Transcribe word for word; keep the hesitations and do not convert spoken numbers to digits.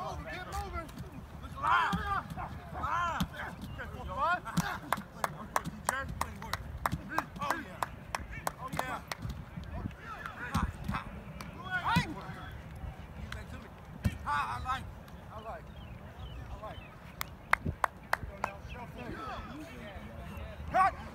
moving, get moving. Look alive. Alive. Okay, four, five. D J. Oh, yeah. Oh, yeah. Ha, ha. Hey. Give that to me. Ha, I like it. I like it. I like it. Here we go now. Shelf in. Cut.